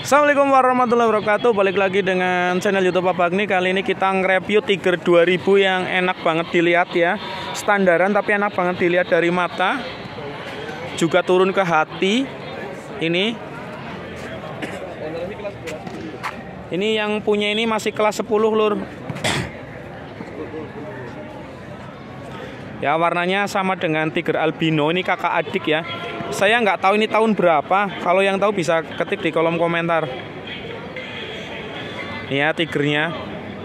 Assalamualaikum warahmatullahi wabarakatuh. Balik lagi dengan channel YouTube Pak Bagni. Kali ini kita nge-review Tiger 2000 yang enak banget dilihat ya. Standaran tapi enak banget dilihat dari mata, juga turun ke hati. Ini yang punya ini masih kelas 10 lur. Ya, warnanya sama dengan Tiger albino. Ini kakak adik ya. Saya nggak tahu ini tahun berapa. Kalau yang tahu bisa ketik di kolom komentar. Ini ya tigernya.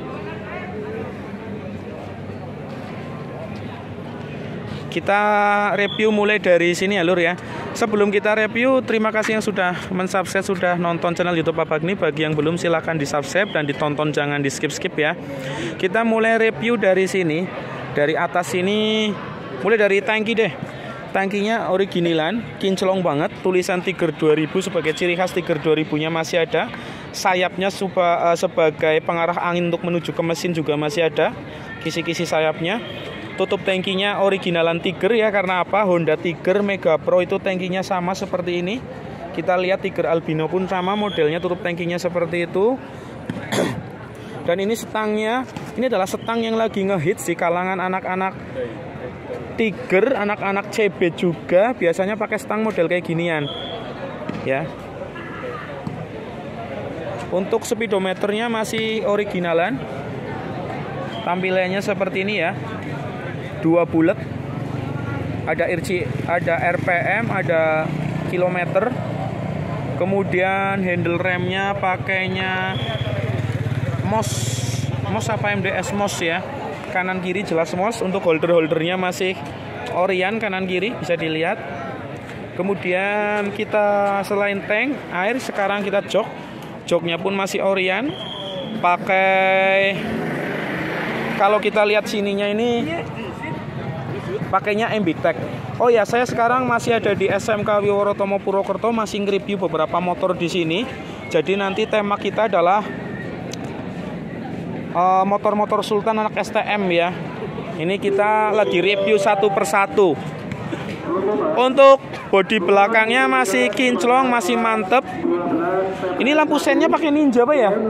Kita review mulai dari sini ya lur ya. Sebelum kita review, terima kasih yang sudah mensubscribe, sudah nonton channel YouTube Pak Bagni. Bagi yang belum, silahkan di subscribe dan ditonton, jangan di skip ya. Kita mulai review dari sini. Dari atas sini, mulai dari tangki deh. Tangkinya originalan, kinclong banget. Tulisan Tiger 2000 sebagai ciri khas Tiger 2000-nya masih ada. Sayapnya sebagai pengarah angin untuk menuju ke mesin juga masih ada. Kisi-kisi sayapnya. Tutup tangkinya originalan Tiger ya. Karena apa? Honda Tiger Mega Pro itu tangkinya sama seperti ini. Kita lihat Tiger albino pun sama modelnya, tutup tangkinya seperti itu. Dan ini setangnya, ini adalah setang yang lagi ngehits di kalangan anak-anak Tiger, anak-anak CB juga biasanya pakai stang model kayak ginian ya. Untuk speedometernya masih originalan, tampilannya seperti ini ya, 2 bulat, ada RPM, ada kilometer. Kemudian handle remnya pakainya MOS apa MDS MOS ya. Kanan kiri jelas MOS. Untuk holdernya masih Orion kanan kiri bisa dilihat. Kemudian kita selain tank air, sekarang kita joknya pun masih Orion. Pakai, kalau kita lihat sininya ini pakainya MBTEC. Oh ya, saya sekarang masih ada di SMK Wiworotomo Purwokerto, masih nge-review beberapa motor di sini. Jadi nanti tema kita adalah motor-motor Sultan anak STM ya. Ini kita lagi review satu persatu. Untuk bodi belakangnya masih kinclong, masih mantep. Ini lampu sennya pakai Ninja apa ya?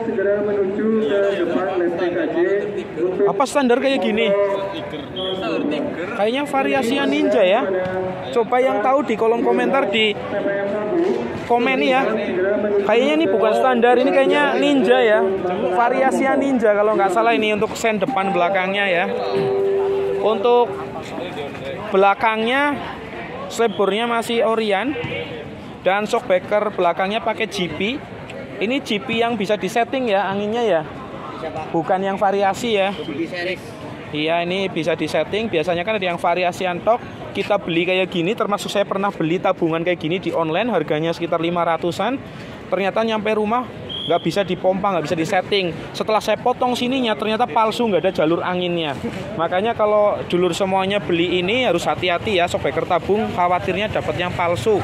Apa standar kayak gini? Kayaknya variasinya Ninja ya. Coba yang tahu di kolom komentar, di komen ya. Kayaknya ini bukan standar, ini kayaknya Ninja ya. Variasinya Ninja kalau nggak salah ini untuk sen depan belakangnya ya. Untuk belakangnya slipbornya masih Orion dan shockbreaker belakangnya pakai GP. Ini GP yang bisa disetting ya anginnya ya. Bukan yang variasi ya. Iya, ini bisa disetting. Biasanya kan ada yang variasi antok. Kita beli kayak gini, termasuk saya pernah beli tabungan kayak gini di online, harganya sekitar 500-an. Ternyata nyampe rumah nggak bisa dipompa, nggak bisa disetting. Setelah saya potong sininya, ternyata palsu, nggak ada jalur anginnya. Makanya kalau dulur semuanya beli ini harus hati-hati ya, shockbreaker tabung, khawatirnya dapat yang palsu.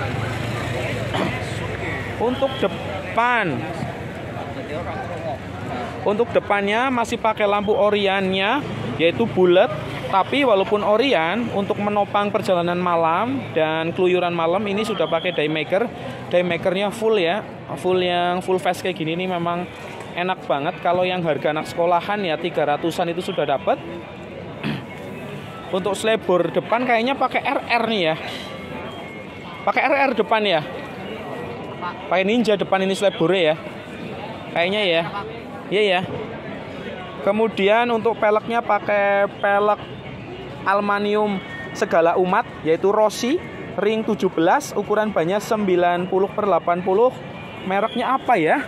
Untuk depannya masih pakai lampu Orionnya, yaitu bulat. Tapi walaupun Orion, untuk menopang perjalanan malam dan keluyuran malam ini sudah pakai daymaker. Daymakernya full ya, full face kayak gini nih memang enak banget. Kalau yang harga anak sekolahan ya 300-an itu sudah dapat. Untuk slebor depan kayaknya pakai RR nih ya. Pakai RR depan ya. Pakai Ninja depan ini slebornya ya. Kayaknya ya. Iya ya. Kemudian untuk peleknya pakai pelek aluminium segala umat, yaitu Rossi ring 17, ukuran bannya 90/80. Mereknya apa ya?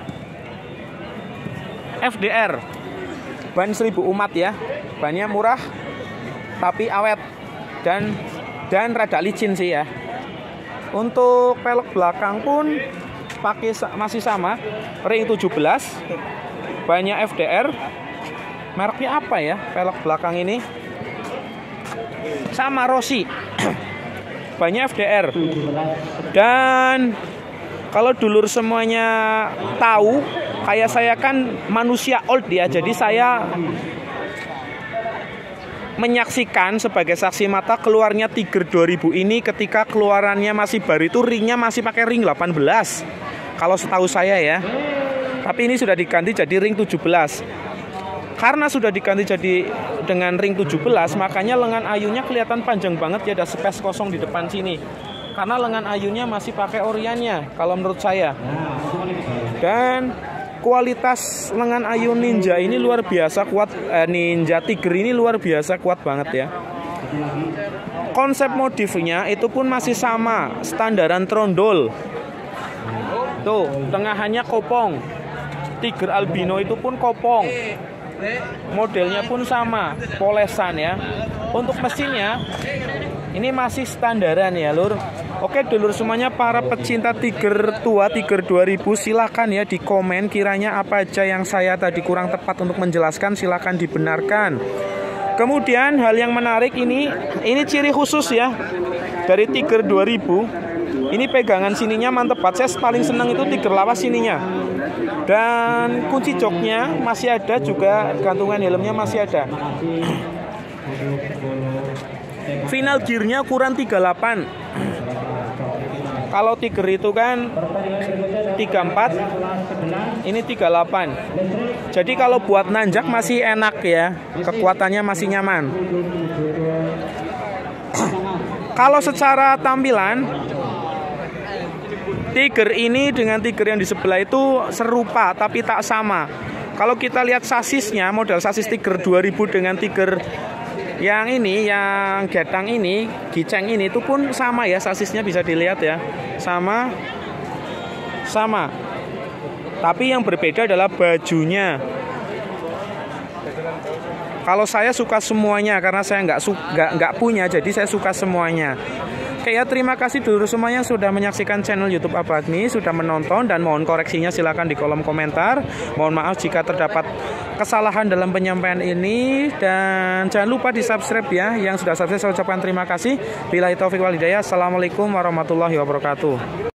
FDR. Ban 1000 umat ya. Bannya murah tapi awet dan rada licin sih ya. Untuk pelek belakang pun masih sama, ring 17. Bannya FDR. Mereknya apa ya pelek belakang ini? Sama Rossi. Banyak FDR. Dan kalau dulur semuanya tahu, kayak saya kan manusia old ya. Jadi saya menyaksikan sebagai saksi mata keluarnya Tiger 2000 ini. Ketika keluarannya masih baru itu ringnya masih pakai ring 18. Kalau setahu saya ya. Tapi ini sudah diganti jadi ring 17. Karena sudah diganti jadi dengan ring 17, makanya lengan ayunya kelihatan panjang banget ya, ada space kosong di depan sini. Karena lengan ayunya masih pakai oriannya kalau menurut saya. Dan kualitas lengan ayu Ninja ini luar biasa kuat. Ninja Tiger ini luar biasa kuat banget ya. Konsep modifnya itu pun masih sama, standaran trondol. Tuh, tengahannya kopong. Tiger albino itu pun kopong. Modelnya pun sama, polesan ya. Untuk mesinnya ini masih standaran ya lur. Oke dulur semuanya, para pecinta Tiger tua, Tiger 2000, silahkan ya di komen kiranya apa aja yang saya tadi kurang tepat untuk menjelaskan, silahkan dibenarkan. Kemudian hal yang menarik ini ciri khusus ya dari Tiger 2000. Ini pegangan sininya mantep banget. Saya paling senang itu Tiger lawas sininya. Dan kunci joknya masih ada juga, gantungan helmnya masih ada. Final gearnya ukuran 38. Kalau Tiger itu kan 34, ini 38. Jadi kalau buat nanjak masih enak ya, kekuatannya masih nyaman. Kalau secara tampilan, Tiger ini dengan Tiger yang di sebelah itu serupa tapi tak sama. Kalau kita lihat sasisnya, model sasis Tiger 2000 dengan Tiger yang ini, yang getang ini, giceng ini itu pun sama ya, sasisnya bisa dilihat ya. Sama. Tapi yang berbeda adalah bajunya. Kalau saya suka semuanya karena saya nggak punya, jadi saya suka semuanya. Oke ya, terima kasih dulu semuanya sudah menyaksikan channel YouTube Abagni, sudah menonton, dan mohon koreksinya silakan di kolom komentar. Mohon maaf jika terdapat kesalahan dalam penyampaian ini, dan jangan lupa di subscribe ya. Yang sudah subscribe saya ucapkan terima kasih. Billahi taufiq wal hidayah. Assalamualaikum warahmatullahi wabarakatuh.